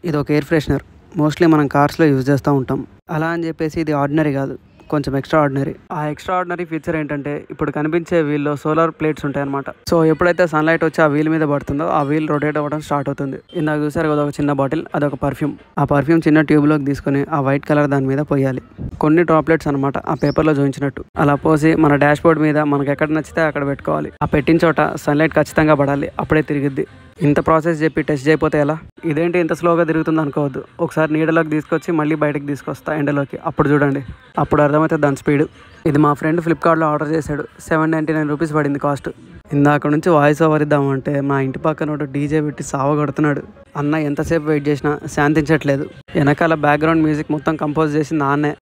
ఇది ఒక air freshener. Mostly మనం కార్స్లో యూజ్ చేస్తూ ఉంటాం. అలా అని చెప్పేసి ఇది ఆర్డినరీ కాదు, కొంచెం ఎక్స్ట్రా ఆర్డినరీ. ఆ ఎక్స్ట్రా ఆర్డినరీ ఫీచర్ ఏంటంటే ఇప్పుడు కనిపించే వీల్లో సోలార్ ప్లేట్స్ ఉంటాయి అనమాట. సో ఎప్పుడైతే సన్లైట్ వచ్చి ఆ వీల్ మీద పడుతుందో ఆ వీల్ రొటేట్ అవ్వడం స్టార్ట్ అవుతుంది. ఇందాక చూసారు కదా ఒక చిన్న బాటిల్, అదొక పర్ఫ్యూమ్. ఆ పర్ఫ్యూమ్ చిన్న ట్యూబ్లోకి తీసుకొని ఆ వైట్ కలర్ దాని మీద పోయాలి. కొన్ని డ్రాప్లెట్స్ అనమాట ఆ పేపర్లో చూపించినట్టు. అలా పోసి మన డాష్ బోర్డ్ మీద మనకు ఎక్కడ నచ్చితే అక్కడ పెట్టుకోవాలి. ఆ పెట్టిన చోట సన్లైట్ ఖచ్చితంగా పడాలి, అప్పుడే తిరిగిద్ది. ఇంత ప్రాసెస్ చెప్పి టెస్ట్ చేయకపోతే ఎలా? ఇదేంటి ఇంత స్లోగా తిరుగుతుంది అనుకోవద్దు. ఒకసారి నీడలోకి తీసుకొచ్చి మళ్ళీ బయటకు తీసుకొస్తా ఎండలోకి, అప్పుడు చూడండి, అప్పుడు అర్థమవుతుంది దాని స్పీడ్. ఇది మా ఫ్రెండ్ ఫ్లిప్కార్ట్లో ఆర్డర్ చేశాడు. 799 రూపీస్ పడింది కాస్ట్. ఇందాక నుంచి వాయిస్ ఓవర్ ఇద్దామంటే మా ఇంటి పక్కన డీజే పెట్టి సావగొడుతున్నాడు. అన్న ఎంతసేపు వెయిట్ చేసినా శాంతించట్లేదు. వెనకాల బ్యాక్గ్రౌండ్ మ్యూజిక్ మొత్తం కంపోజ్ చేసింది నాన్నే.